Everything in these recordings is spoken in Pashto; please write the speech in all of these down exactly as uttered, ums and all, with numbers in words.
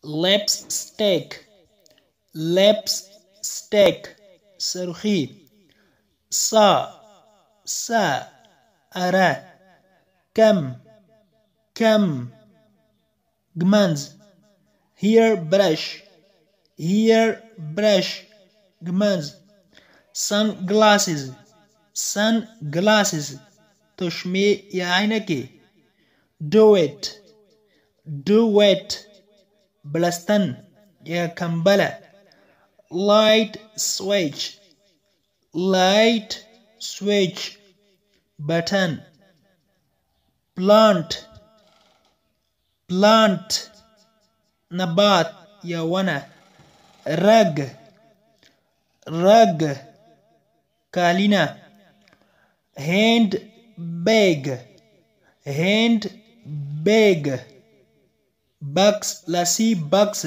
lipstick lipstick سرخی سا سا اره کم کم گمنز hair brush hair brush گمنز sunglasses sunglasses تشمی یا عینکی do it do it بلستن یا کمبله light switch light switch button plant plant نبات یا ونه rug rug کالینا hand bag hand bag box لاسی box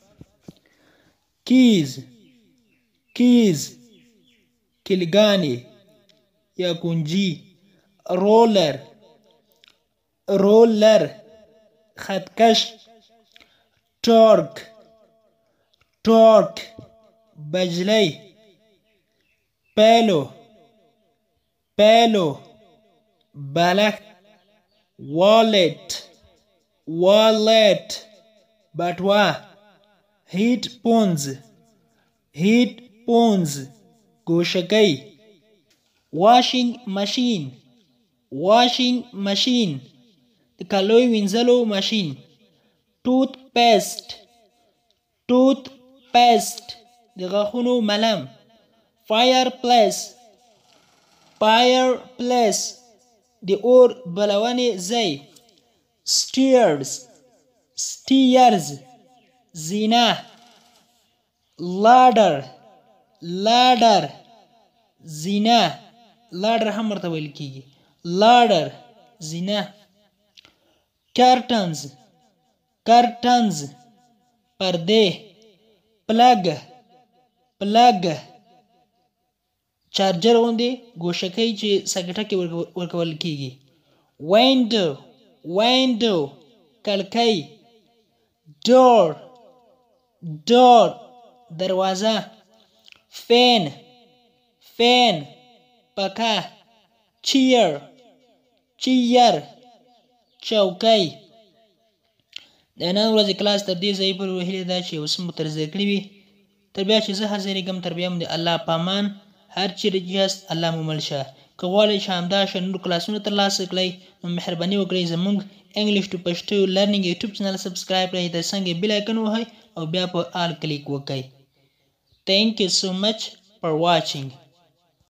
keys keys کلگانی یا کنجی roller roller خطکش torque torque بجلی pillow pillow بالښت wallet wallet بټوه headphones headphones گوشکی washing machine washing machine د کالوی وینځلو ماشین toothpaste toothpaste د غاښونو ملم fireplace fireplace د اور بلونې ځای stairs stairs زینه ladder ladder زینه ladder هم ورته ویل کیږي ladder زینه curtains curtains پرده plug plug چارجر غوندې ګوشکی چې سګټه کې ورکول کیږي window window کړکۍ door door دروازه fan fan پکه chair chair چوکۍ د نن ورځې کلاس تر دې ځایه پورې هیله ده چې اوس مو تر زده کړي وي تر بیا چې زه حاضرېږم تر بیا مو د الله په امان هر چیرې چې یاست الله مو مل شه که غواړئ چې همداشان نور کلاسونه ترلاسه کړئ نو مهرباني وکړئ زموږ انګلیش ټو پښتو لرنینګ یوټیوب چینل سبسکرایب کړئ تر څنګ یې بیل آیکن ووهئ او بیا په آل کلیک وکړئ تھینک یو سو مچ فار واچینګ